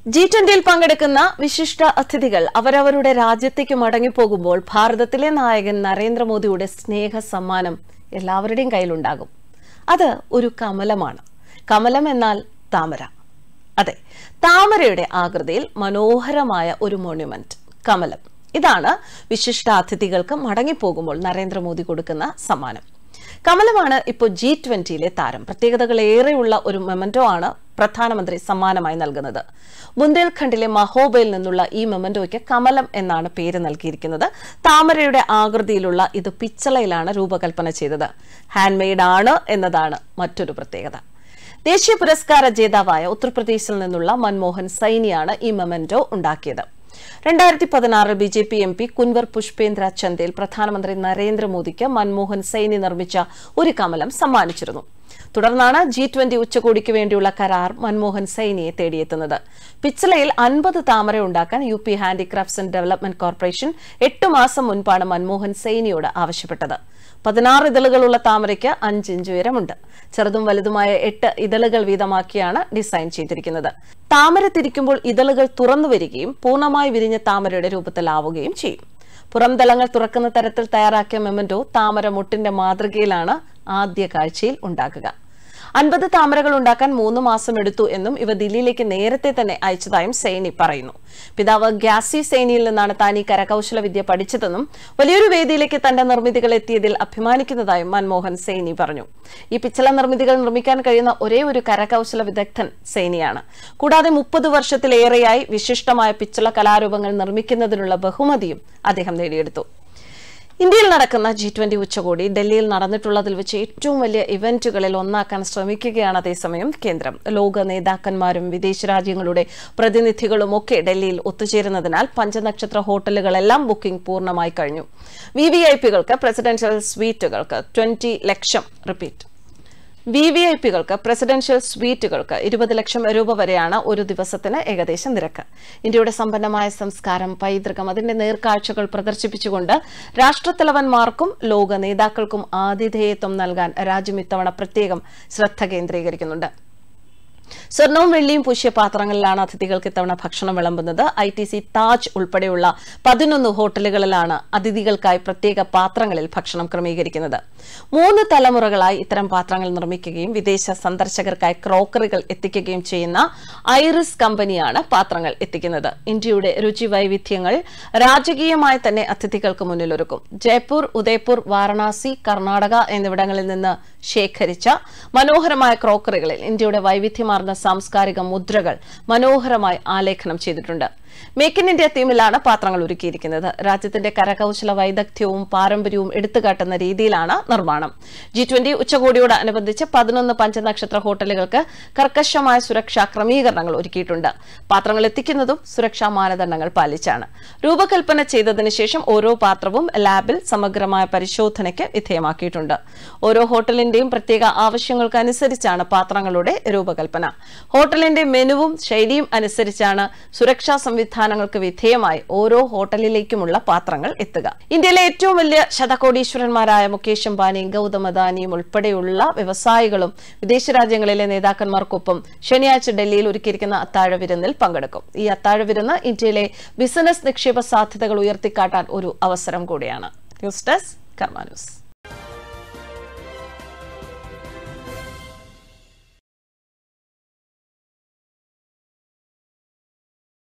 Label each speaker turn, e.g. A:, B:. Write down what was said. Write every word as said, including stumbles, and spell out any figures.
A: G ട്വന്റിയിൽ പങ്കെടുക്കുന്ന വിശിഷ്ട അതിഥികൾ അവരവരുടെ രാജ്യത്തേക്ക് മടങ്ങിപ്പോകുമ്പോൾ ഭാരതത്തിലെ നായകൻ നരേന്ദ്രമോദിയുടെ സ്നേഹ സമ്മാനം എല്ലാവരുടെയും കയ്യിലുണ്ടാകും. അത് ഒരു കമലമാണ്. കമലം എന്നാൽ താമര. അതെ, താമരയുടെ ആകൃതിയിൽ മനോഹരമായ ഒരു മോണ്യുമെന്റ് കമലം. ഇതാണ് വിശിഷ്ട അതിഥികൾക്ക് മടങ്ങിപ്പോകുമ്പോൾ നരേന്ദ്രമോദി കൊടുക്കുന്ന സമ്മാനം. കമലമാണ് ഇപ്പോൾ ജി ട്വന്റിയിലെ താരം. പ്രത്യേകതകളേറെയുള്ള ഒരു മെമന്റോ ആണ് പ്രധാനമന്ത്രി സമ്മാനമായി നൽകുന്നത്. ബുന്ദേൽഖണ്ഡിലെ മഹോബയിൽ നിന്നുള്ള ഈ മെമന്റോയ്ക്ക് കമലം എന്നാണ് പേര് നൽകിയിരിക്കുന്നത്. താമരയുടെ ആകൃതിയിലുള്ള ഇത് പിച്ചളയിലാണ് രൂപകൽപ്പന ചെയ്തത്. ഹാൻഡ്മെയ്ഡ് ആണ് എന്നതാണ് മറ്റൊരു പ്രത്യേകത. ദേശീയ പുരസ്കാര ജേതാവായ ഉത്തർപ്രദേശിൽ നിന്നുള്ള മൻമോഹൻ സൈനിയാണ് ഈ മെമന്റോ ഉണ്ടാക്കിയത്. രണ്ടായിരത്തി പതിനാറിൽ B J P M P Kunwar Pushpendra Chandel പ്രധാനമന്ത്രി നരേന്ദ്രമോദിക്ക് മൻമോഹൻ സൈനി നിർമ്മിച്ച ഒരു കമലം സമ്മാനിച്ചിരുന്നു. തുടർന്നാണ് ജി ട്വന്റി ഉച്ചകോടിക്ക് വേണ്ടിയുള്ള കരാർ മൻമോഹൻ സൈനിയെ തേടിയെത്തുന്നത്. പിച്ചളയിൽ അൻപത് താമര ഉണ്ടാക്കാൻ U P handicrafts and development corporation എട്ടു മാസം മുൻപാണ് മൻമോഹൻ സൈനിയോട് ആവശ്യപ്പെട്ടത്. പതിനാറ് ഇതളുകളുള്ള താമരയ്ക്ക് അഞ്ച് ഇഞ്ച് ഉയരമുണ്ട്. ചെറുതും വലുതുമായ എട്ട് ഇതളുകൾ വീതമാക്കിയാണ് ഡിസൈൻ ചെയ്തിരിക്കുന്നത്. താമര തിരിക്കുമ്പോൾ ഇതളുകൾ തുറന്നു വരികയും പൂർണ്ണമായി വിരിഞ്ഞ താമരയുടെ രൂപത്തിലാവുകയും ചെയ്യും. പുറംതലങ്ങൾ തുറക്കുന്ന തരത്തിൽ തയ്യാറാക്കിയ മെമന്റോ താമര മുട്ടിന്റെ മാതൃകയിലാണ് ആദ്യ കാഴ്ചയിൽ ഉണ്ടാക്കുക. അൻപത് താമരകൾ ഉണ്ടാക്കാൻ മൂന്ന് മാസം എടുത്തു എന്നും ഇവ ദില്ലിയിലേക്ക് നേരത്തെ തന്നെ അയച്ചതായും സൈനി പറയുന്നു. പിതാവ് ഗ്യാസി സൈനിയിൽ നിന്നാണ് താൻ ഈ കരകൌശല വിദ്യ പഠിച്ചതെന്നും വലിയൊരു വേദിയിലേക്ക് തന്റെ നിർമ്മിതികൾ എത്തിയതിൽ അഭിമാനിക്കുന്നതായും മൻമോഹൻ സൈനി പറഞ്ഞു. ഈ പിച്ചള നിർമ്മിതികൾ നിർമ്മിക്കാൻ കഴിയുന്ന ഒരേ ഒരു കരകൌശല വിദഗ്ധൻ സൈനിയാണ്. കൂടാതെ മുപ്പത് വർഷത്തിലേറെയായി വിശിഷ്ടമായ പിച്ചള കലാരൂപങ്ങൾ നിർമ്മിക്കുന്നതിനുള്ള ബഹുമതിയും അദ്ദേഹം നേടിയെടുത്തു. ഇന്ത്യയിൽ നടക്കുന്ന ജി ട്വന്റി ഉച്ചകോടി ഡൽഹിയിൽ നടന്നിട്ടുള്ളതിൽ വെച്ച് ഏറ്റവും വലിയ ഇവന്റുകളിൽ ഒന്നാക്കാൻ ശ്രമിക്കുകയാണ് അതേസമയം കേന്ദ്രം. ലോക നേതാക്കന്മാരും വിദേശ രാജ്യങ്ങളുടെ പ്രതിനിധികളും ഒക്കെ ഡൽഹിയിൽ ഒത്തുചേരുന്നതിനാൽ പഞ്ചനക്ഷത്ര ഹോട്ടലുകളെല്ലാം ബുക്കിംഗ് പൂർണ്ണമായി കഴിഞ്ഞു. വി വി ഐ പികൾക്ക് പ്രസിഡൻഷ്യൽ സ്വീറ്റുകൾക്ക് ട്വന്റി ലക്ഷം റിപ്പീറ്റ് വി വി ഐ പികൾക്ക് പ്രസിഡൻഷ്യൽ സ്വീറ്റുകൾക്ക് ഇരുപത് ലക്ഷം രൂപ വരെയാണ് ഒരു ദിവസത്തിന് ഏകദേശം നിരക്ക്. ഇന്ത്യയുടെ സമ്പന്നമായ സംസ്കാരം, പൈതൃകം, അതിന്റെ നേർക്കാഴ്ചകൾ പ്രദർശിപ്പിച്ചുകൊണ്ട് രാഷ്ട്രത്തലവന്മാർക്കും ലോക നേതാക്കൾക്കും ആതിഥേയത്വം നൽകാൻ രാജ്യം ഇത്തവണ പ്രത്യേകം ശ്രദ്ധ കേന്ദ്രീകരിക്കുന്നുണ്ട്. സ്വർണവും വെള്ളിയും പൂശിയ പാത്രങ്ങളിലാണ് അതിഥികൾക്ക് ഇത്തവണ ഭക്ഷണം വിളമ്പുന്നത്. ഐ ടി സി താജ് ഉൾപ്പെടെയുള്ള പതിനൊന്ന് ഹോട്ടലുകളിലാണ് അതിഥികൾക്കായി പ്രത്യേക പാത്രങ്ങളിൽ ഭക്ഷണം ക്രമീകരിക്കുന്നത്. മൂന്ന് തലമുറകളായി ഇത്തരം പാത്രങ്ങൾ നിർമ്മിക്കുകയും വിദേശ സന്ദർശകർക്കായി ക്രോക്കറികൾ എത്തിക്കുകയും ചെയ്യുന്ന ഐറിസ് കമ്പനിയാണ് പാത്രങ്ങൾ എത്തിക്കുന്നത്. ഇന്ത്യയുടെ രുചി വൈവിധ്യങ്ങൾ രാജകീയമായി തന്നെ അതിഥികൾക്ക് മുന്നിലൊരുക്കും. ജയ്പൂർ, ഉദയ്പൂർ, വാരണാസി, കർണാടക എന്നിവിടങ്ങളിൽ നിന്ന് ശേഖരിച്ച മനോഹരമായ ക്രോക്കറികളിൽ ഇന്ത്യയുടെ വൈവിധ്യമാർന്ന സാംസ്കാരിക മുദ്രകൾ മനോഹരമായി ആലേഖനം ചെയ്തിട്ടുണ്ട്. മേക്ക് ഇൻ ഇന്ത്യ തീമിലാണ് പാത്രങ്ങൾ ഒരുക്കിയിരിക്കുന്നത്. രാജ്യത്തിന്റെ കരകൌശല വൈദഗ്ധ്യവും പാരമ്പര്യവും എടുത്തുകാട്ടുന്ന രീതിയിലാണ് നിർമ്മാണം. ജി ട്വന്റി ഉച്ചകോടിയോട് അനുബന്ധിച്ച് പതിനൊന്ന് പഞ്ചനക്ഷത്ര ഹോട്ടലുകൾക്ക് കർക്കശമായ സുരക്ഷാ ക്രമീകരണങ്ങൾ ഒരുക്കിയിട്ടുണ്ട്. പാത്രങ്ങൾ എത്തിക്കുന്നതും സുരക്ഷാ മാനദണ്ഡങ്ങൾ പാലിച്ചാണ്. രൂപകൽപ്പന ചെയ്തതിനു ശേഷം ഓരോ പാത്രവും ലാബിൽ സമഗ്രമായ പരിശോധനയ്ക്ക് വിധേയമാക്കിയിട്ടുണ്ട്. ഓരോ ഹോട്ടലിന്റെയും പ്രത്യേക ആവശ്യങ്ങൾക്കനുസരിച്ചാണ് പാത്രങ്ങളുടെ രൂപകൽപ്പന. ഹോട്ടലിന്റെ മെനുവും ശൈലിയും അനുസരിച്ചാണ് സുരക്ഷാ സംവിധാനങ്ങൾക്ക് വിധേയമായി ഓരോ ഹോട്ടലിലേക്കുമുള്ള പാത്രങ്ങൾ എത്തുക. ഇന്ത്യയിലെ ഏറ്റവും വലിയ ശതകോടീശ്വരന്മാരായ മുകേഷ് അംബാനിയും ഗൌതം അദാനിയും ഉൾപ്പെടെയുള്ള വ്യവസായികളും വിദേശ രാജ്യങ്ങളിലെ നേതാക്കന്മാർക്കൊപ്പം ശനിയാഴ്ച ഡൽഹിയിൽ ഒരുക്കിയിരിക്കുന്ന അത്താഴ വിരുന്നിൽ പങ്കെടുക്കും. ഈ അത്താഴ വിരുന്ന് ഇന്ത്യയിലെ ബിസിനസ് നിക്ഷേപ സാധ്യതകൾ ഉയർത്തിക്കാട്ടാൻ ഒരു അവസരം കൂടിയാണ്. News desk Karma news.